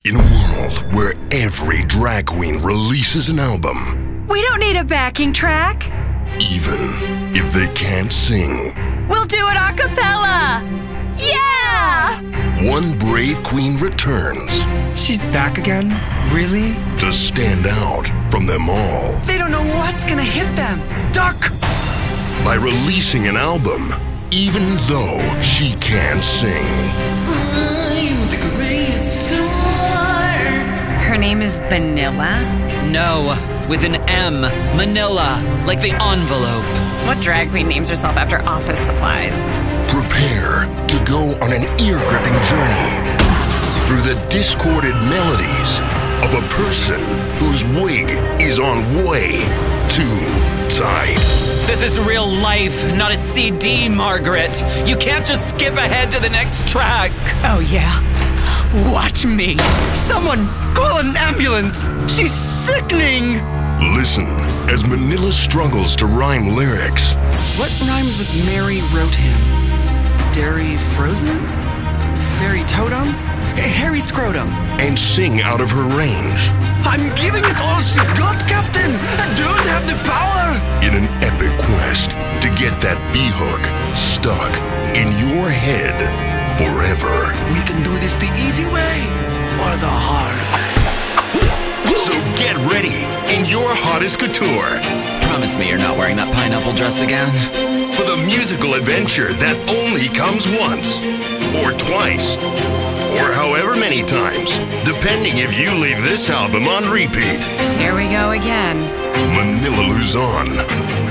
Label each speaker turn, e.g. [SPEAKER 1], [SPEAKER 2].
[SPEAKER 1] In a world where every drag queen releases an album,
[SPEAKER 2] we don't need a backing track.
[SPEAKER 1] Even if they can't sing.
[SPEAKER 2] We'll do it a cappella. Yeah!
[SPEAKER 1] One brave queen returns.
[SPEAKER 3] She's back again? Really?
[SPEAKER 1] To stand out from them all.
[SPEAKER 3] They don't know what's gonna hit them. Duck!
[SPEAKER 1] By releasing an album, even though she can't sing.
[SPEAKER 3] I'm the greatest star.
[SPEAKER 2] Her name is Vanilla?
[SPEAKER 4] No, with an M. Manila, like the envelope.
[SPEAKER 2] What drag queen names herself after office supplies?
[SPEAKER 1] Prepare to go on an ear-gripping journey through the discorded melodies of a person whose wig is on way too tight.
[SPEAKER 4] This is real life, not a CD, Margaret. You can't just skip ahead to the next track.
[SPEAKER 2] Oh yeah? Watch me.
[SPEAKER 3] Someone call an ambulance. She's sickening.
[SPEAKER 1] Listen as Manila struggles to rhyme lyrics.
[SPEAKER 3] What rhymes with Mary wrote him? Dairy frozen? Fairy totem? Hairy scrotum.
[SPEAKER 1] And sing out of her range.
[SPEAKER 3] I'm giving it all she's got, Captain. I don't have the power.
[SPEAKER 1] In an epic quest to get that B-hook stuck in your head forever.
[SPEAKER 3] We can do this the easy way or the hard way.
[SPEAKER 1] So get ready in your hottest couture
[SPEAKER 4] Promise me you're not wearing that pineapple dress again.
[SPEAKER 1] for the musical adventure that only comes once, or twice, or however many times, depending if you leave this album on repeat.
[SPEAKER 2] Here we go again.
[SPEAKER 1] Manila Luzon.